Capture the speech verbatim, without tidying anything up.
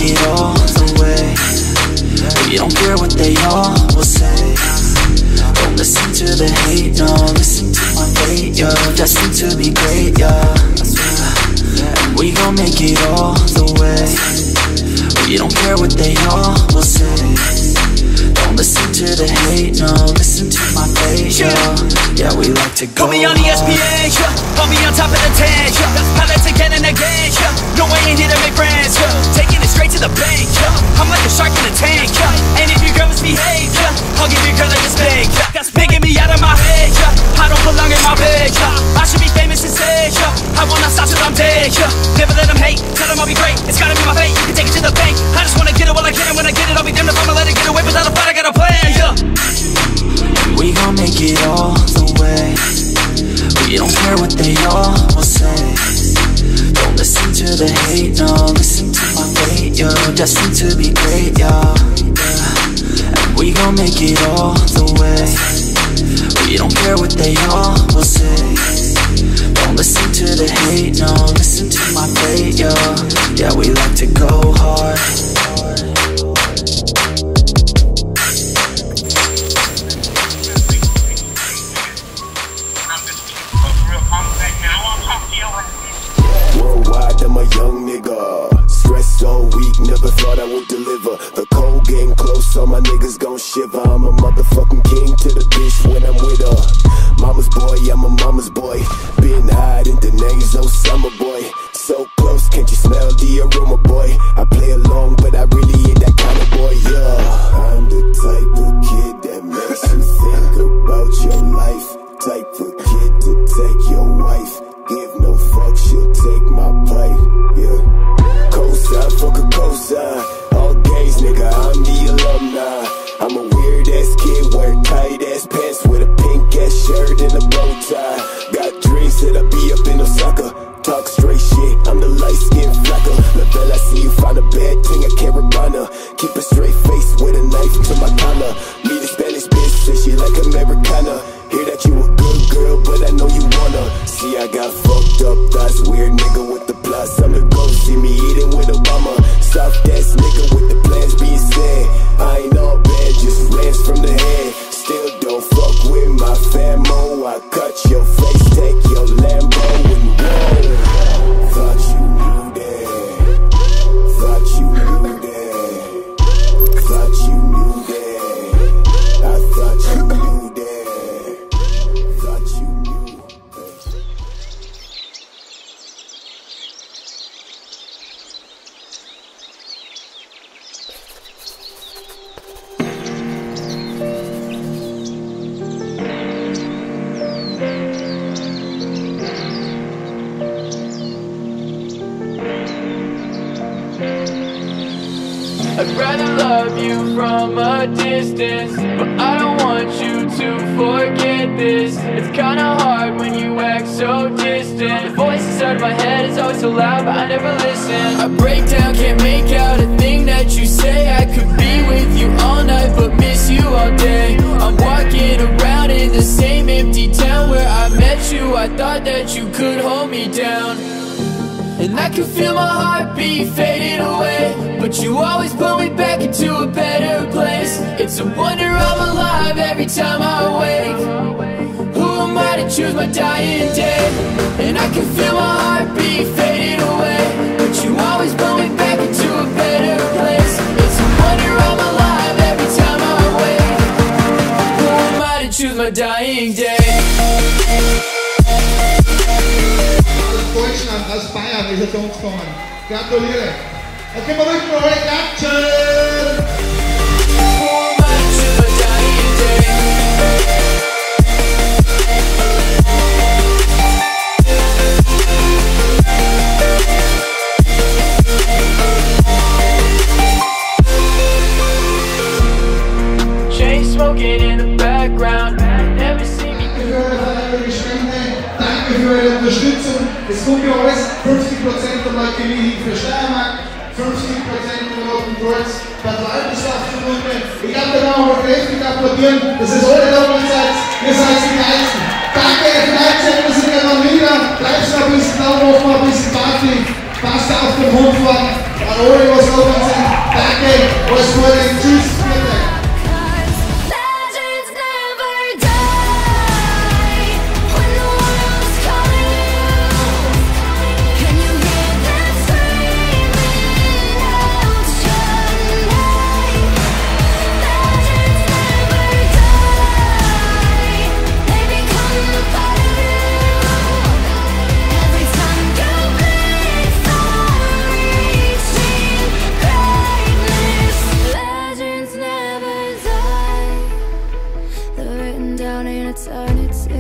it all the way. We don't care what they all will say. Don't listen to the hate, no, listen to my fate, yo. Destined to be great, yeah. And we gon' make it all the way. We don't care what they all will say. Don't listen to the hate, no, listen to my fate, yo. Yeah, we like to go put me on E S P N, yeah. Put me on top of the tent, yeah. Pilots again and again, yeah. No, I ain't here to make friends, yeah. Taking it straight to the bank, yeah. I'm like a shark in a tank, yeah. And if your girl misbehave, yeah, I'll give your girl like a spank, yeah. That's making me out of my head, yeah. I don't belong in my bed, yeah. I should be famous instead, yeah. I will not stop till I'm dead, yeah. Never let them hate, tell them I'll be great. It's gotta be my fate, you can take it to the bank. I just wanna get it while I can, and when I get it, I'll be damned if I'ma let it get away. Without a fight, I got a plan, yeah. We gon' make it all the way. We don't care what they all will say. Don't listen to the hate, no, listen to my fate, yo. Destined to be great, yeah. And we gon' make it all the way. We don't care what they all will say. Don't listen to the hate, no, listen to my fate, yo. Yeah, we like to go hard. Worldwide, I'm a young nigga. Stressed all week, never thought I would deliver. The cold getting close, all my niggas gon' shiver. I'm a motherfucking king to the bitch when I'm with her. Mama's boy, I'm a mama's boy. Been hiding the names, no summer boy. So close, can't you smell the aroma, boy? I play along, but I really ain't that kind of boy, yeah. I'm the type of kid that makes you think about your life. Type of kid to take your wife. Give no fuck, she'll take my pipe, yeah. Cosign, fuck a cosign. All games, nigga, I'm the alumni. I'm a weird ass kid, wear tight ass pants with a pink ass shirt and a bow tie. Got dreams that I be up in Osaka. Talk straight shit, I'm the light skin flacker. LaBelle, I see you find a bad thing, I can't rebana. Keep a straight face with a knife to my collar. Meet a Spanish bitch, say she like Americana. Hear that you a good girl, but I know you wanna. See, I got fucked up, that's weird nigga with the plus. I'm the ghost, see me eating with Obama. Soft ass nigga with the plans being said. I ain't all bad, just rants from the head. Still don't fuck with my famo. I cut your face, take your Lambo and roll. Thought you knew that. Thought you knew that. Thought you knew that. I thought you knew that. Thought you knew that. I'd rather love you from a distance, but I don't want you to forget this. It's kinda hard when you act so distant. The voice inside of my head is always so loud, but I never listen. I break down, can't make out a thing that you say. I could be with you all night, but miss you all day. I'm walking around in the same empty town where I met you. I thought that you could hold me down, and I can feel my heartbeat fading away, but you always pull me back into a better place. It's a wonder I'm alive every time I wake. Who am I to choose my dying day? And I can feel my heartbeat fading away, but you always pull me back into a better place. It's a wonder I'm alive every time I wake. Who am I to choose my dying day? Deutschland, aus Bayern ist er zu uns gekommen. Gratuliere. Okay, mal rücken, mal rein, Action! Chain smoking in the background. Never see me. Danke für eure Unterstützung. Es kommt ja alles. fünfzig Prozent der Leukämie für Steiermark, fünfzig Prozent der Roten Kreuz, der Leidenschaftspunkte. Ich glaube, da kann man auch kräftig applaudieren. Das ist alle da, wo ihr seid. Ihr seid die Geilsten. Danke, vielleicht sehen wir uns irgendwann wieder. Bleibt noch ein bisschen Daumen hoch, mal ein bisschen Party. Passt auf den Hund vor. An alle, was oben sind. eternity.